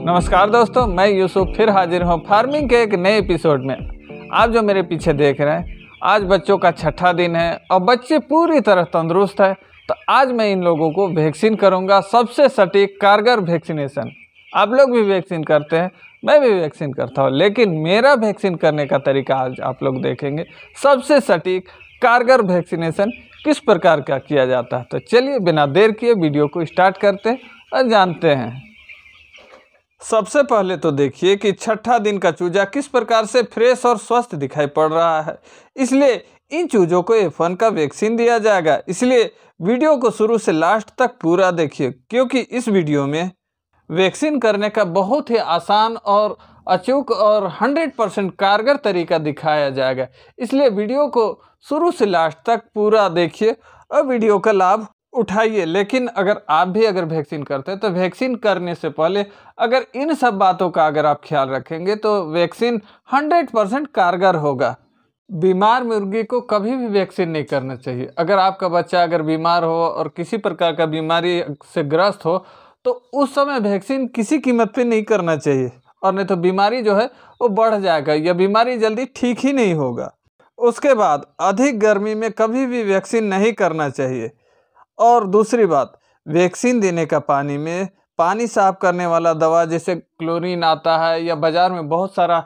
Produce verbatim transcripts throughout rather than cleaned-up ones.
नमस्कार दोस्तों, मैं यूसुफ फिर हाजिर हूँ फार्मिंग के एक नए एपिसोड में। आप जो मेरे पीछे देख रहे हैं, आज बच्चों का छठा दिन है और बच्चे पूरी तरह तंदुरुस्त है। तो आज मैं इन लोगों को वैक्सीन करूँगा, सबसे सटीक कारगर वैक्सीनेशन। आप लोग भी वैक्सीन करते हैं, मैं भी वैक्सीन करता हूँ, लेकिन मेरा वैक्सीन करने का तरीका आज आप लोग देखेंगे। सबसे सटीक कारगर वैक्सीनेशन किस प्रकार का किया जाता है। तो चलिए बिना देर किए वीडियो को स्टार्ट करते हैं और जानते हैं। सबसे पहले तो देखिए कि छठा दिन का चूजा किस प्रकार से फ्रेश और स्वस्थ दिखाई पड़ रहा है। इसलिए इन चूजों को एफ वन का वैक्सीन दिया जाएगा। इसलिए वीडियो को शुरू से लास्ट तक पूरा देखिए, क्योंकि इस वीडियो में वैक्सीन करने का बहुत ही आसान और अचूक और सौ परसेंट कारगर तरीका दिखाया जाएगा। इसलिए वीडियो को शुरू से लास्ट तक पूरा देखिए और वीडियो का लाभ उठाइए। लेकिन अगर आप भी अगर वैक्सीन करते हैं तो वैक्सीन करने से पहले अगर इन सब बातों का अगर आप ख्याल रखेंगे तो वैक्सीन सौ परसेंट कारगर होगा। बीमार मुर्गी को कभी भी वैक्सीन नहीं करना चाहिए। अगर आपका बच्चा अगर बीमार हो और किसी प्रकार का बीमारी से ग्रस्त हो तो उस समय वैक्सीन किसी कीमत पे नहीं करना चाहिए, और नहीं तो बीमारी जो है वो बढ़ जाएगा या बीमारी जल्दी ठीक ही नहीं होगा। उसके बाद अधिक गर्मी में कभी भी वैक्सीन नहीं करना चाहिए। और दूसरी बात, वैक्सीन देने का पानी में पानी साफ करने वाला दवा जैसे क्लोरीन आता है या बाज़ार में बहुत सारा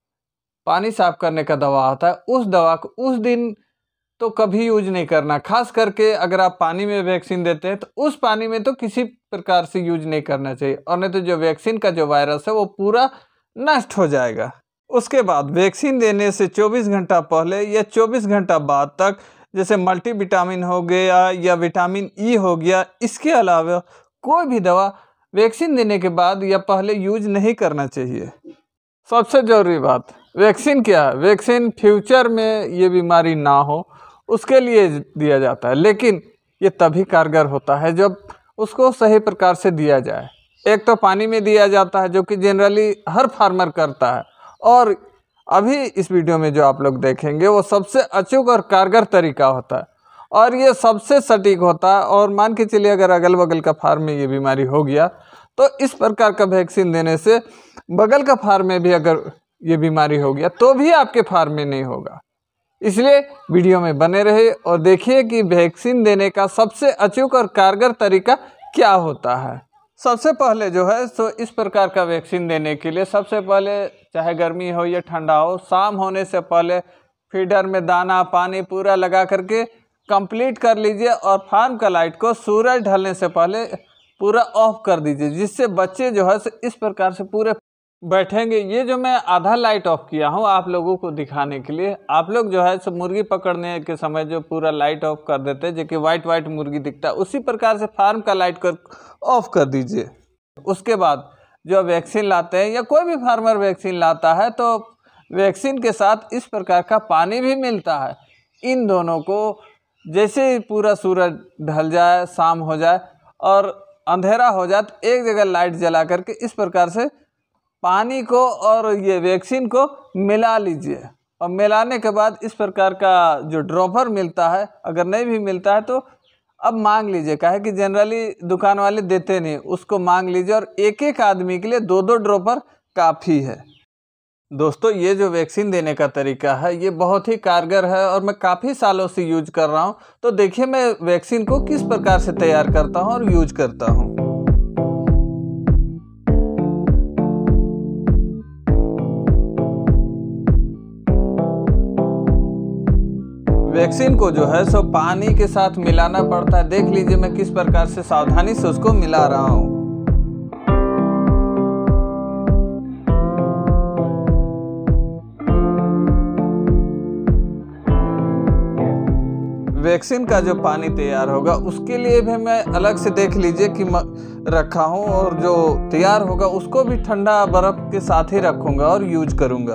पानी साफ करने का दवा आता है, उस दवा को उस दिन तो कभी यूज नहीं करना। खास करके अगर आप पानी में वैक्सीन देते हैं तो उस पानी में तो किसी प्रकार से यूज नहीं करना चाहिए, और नहीं तो जो वैक्सीन का जो वायरस है वो पूरा नष्ट हो जाएगा। उसके बाद वैक्सीन देने से चौबीस घंटा पहले या चौबीस घंटा बाद तक जैसे मल्टीविटामिन हो गया या विटामिन ई हो गया, इसके अलावा कोई भी दवा वैक्सीन देने के बाद या पहले यूज नहीं करना चाहिए। सबसे ज़रूरी बात, वैक्सीन क्या है? वैक्सीन फ्यूचर में ये बीमारी ना हो उसके लिए दिया जाता है, लेकिन ये तभी कारगर होता है जब उसको सही प्रकार से दिया जाए। एक तो पानी में दिया जाता है जो कि जनरली हर फार्मर करता है, और अभी इस वीडियो में जो आप लोग देखेंगे वो सबसे अचूक और कारगर तरीका होता है और ये सबसे सटीक होता है। और मान के चलिए अगर अगल बगल का फार्म में ये बीमारी हो गया तो इस प्रकार का वैक्सीन देने से बगल का फार्म में भी अगर ये बीमारी हो गया तो भी आपके फार्म में नहीं होगा। इसलिए वीडियो में बने रहे और देखिए कि वैक्सीन देने का सबसे अचूक और कारगर तरीका क्या होता है। सबसे पहले जो है सो इस प्रकार का वैक्सीन देने के लिए सबसे पहले, चाहे गर्मी हो या ठंडा हो, शाम होने से पहले फीडर में दाना पानी पूरा लगा करके कंप्लीट कर लीजिए और फार्म का लाइट को सूरज ढलने से पहले पूरा ऑफ कर दीजिए, जिससे बच्चे जो है इस प्रकार से पूरे बैठेंगे। ये जो मैं आधा लाइट ऑफ किया हूँ आप लोगों को दिखाने के लिए, आप लोग जो है सब मुर्गी पकड़ने के समय जो पूरा लाइट ऑफ कर देते हैं, जो कि वाइट वाइट मुर्गी दिखता है, उसी प्रकार से फार्म का लाइट कर ऑफ कर दीजिए। उसके बाद जो वैक्सीन लाते हैं या कोई भी फार्मर वैक्सीन लाता है तो वैक्सीन के साथ इस प्रकार का पानी भी मिलता है। इन दोनों को जैसे ही पूरा सूरज ढल जाए, शाम हो जाए और अंधेरा हो जाए तो एक जगह लाइट जला करके इस प्रकार से पानी को और ये वैक्सीन को मिला लीजिए। और मिलाने के बाद इस प्रकार का जो ड्रॉपर मिलता है, अगर नहीं भी मिलता है तो अब मांग लीजिए, काहे कि जनरली दुकान वाले देते नहीं, उसको मांग लीजिए और एक एक आदमी के लिए दो दो ड्रॉपर काफ़ी है। दोस्तों, ये जो वैक्सीन देने का तरीका है ये बहुत ही कारगर है और मैं काफ़ी सालों से यूज कर रहा हूँ। तो देखिए मैं वैक्सीन को किस प्रकार से तैयार करता हूँ और यूज करता हूँ। वैक्सीन को जो है सो पानी के साथ मिलाना पड़ता है। देख लीजिए मैं किस प्रकार से सावधानी से उसको मिला रहा हूँ। वैक्सीन का जो पानी तैयार होगा उसके लिए भी मैं अलग से देख लीजिए कि रखा हूँ, और जो तैयार होगा उसको भी ठंडा बर्फ के साथ ही रखूँगा और यूज करूँगा।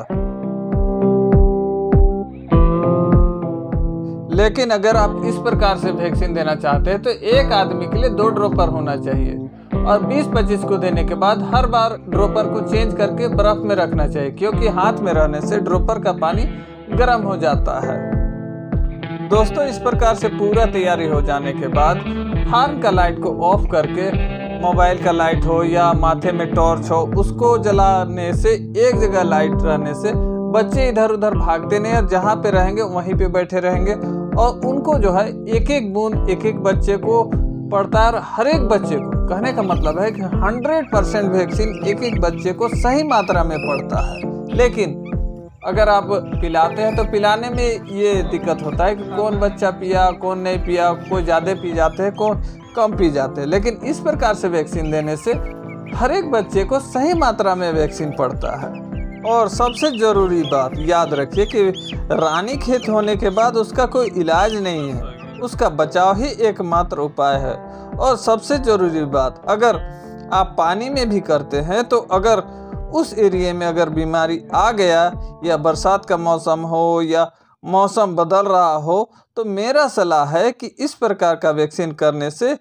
लेकिन अगर आप इस प्रकार से वैक्सीन देना चाहते हैं तो एक आदमी के लिए दो ड्रॉपर होना चाहिए और बीस पच्चीस को देने के बाद हर बार ड्रॉपर को चेंज करके बर्फ में रखना चाहिए, क्योंकि हाथ में रहने से ड्रॉपर का पानी गर्म हो जाता है। दोस्तों, इस प्रकार से पूरा तैयारी हो जाने के बाद फार्म का लाइट को ऑफ करके मोबाइल का लाइट हो या माथे में टॉर्च हो, उसको जलाने से, एक जगह लाइट रहने से बच्चे इधर उधर भागते नहीं और जहाँ पे रहेंगे वहीं पे बैठे रहेंगे। और उनको जो है एक एक बूंद एक एक बच्चे को पड़ता है। हर एक बच्चे को, कहने का मतलब है कि हंड्रेड परसेंट वैक्सीन एक एक बच्चे को सही मात्रा में पड़ता है। लेकिन अगर आप पिलाते हैं तो पिलाने में ये दिक्कत होता है कि कौन बच्चा पिया, कौन नहीं पिया, कोई ज़्यादा पी जाते हैं, कौन कम पी जाते हैं। लेकिन इस प्रकार से वैक्सीन देने से हर एक बच्चे को सही मात्रा में वैक्सीन पड़ता है। और सबसे ज़रूरी बात याद रखिए कि रानीखेत होने के बाद उसका कोई इलाज नहीं है, उसका बचाव ही एकमात्र उपाय है। और सबसे ज़रूरी बात, अगर आप पानी में भी करते हैं तो अगर उस एरिया में अगर बीमारी आ गया या बरसात का मौसम हो या मौसम बदल रहा हो तो मेरा सलाह है कि इस प्रकार का वैक्सीन करने से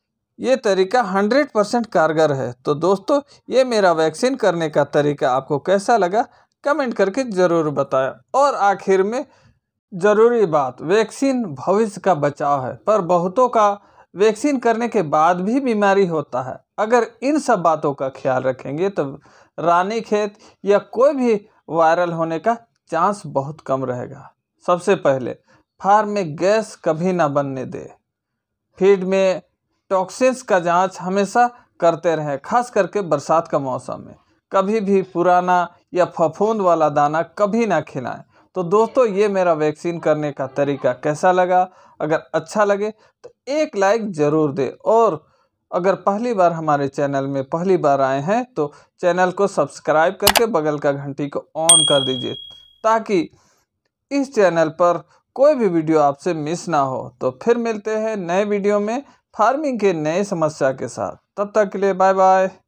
ये तरीका हंड्रेड परसेंट कारगर है। तो दोस्तों, ये मेरा वैक्सीन करने का तरीका आपको कैसा लगा कमेंट करके ज़रूर बताएं। और आखिर में ज़रूरी बात, वैक्सीन भविष्य का बचाव है, पर बहुतों का वैक्सीन करने के बाद भी बीमारी होता है। अगर इन सब बातों का ख्याल रखेंगे तो रानीखेत या कोई भी वायरल होने का चांस बहुत कम रहेगा। सबसे पहले फार्म में गैस कभी ना बनने दे। फीड में टॉक्सिन्स का जांच हमेशा करते रहें, खास करके बरसात का मौसम में। कभी भी पुराना या फफूंद वाला दाना कभी ना खिलाएं। तो दोस्तों, ये मेरा वैक्सीन करने का तरीका कैसा लगा? अगर अच्छा लगे तो एक लाइक ज़रूर दें। और अगर पहली बार हमारे चैनल में पहली बार आए हैं तो चैनल को सब्सक्राइब करके बगल का घंटी को ऑन कर दीजिए, ताकि इस चैनल पर कोई भी वीडियो आपसे मिस ना हो। तो फिर मिलते हैं नए वीडियो में फार्मिंग के नए समस्या के साथ। तब तक के लिए बाय बाय।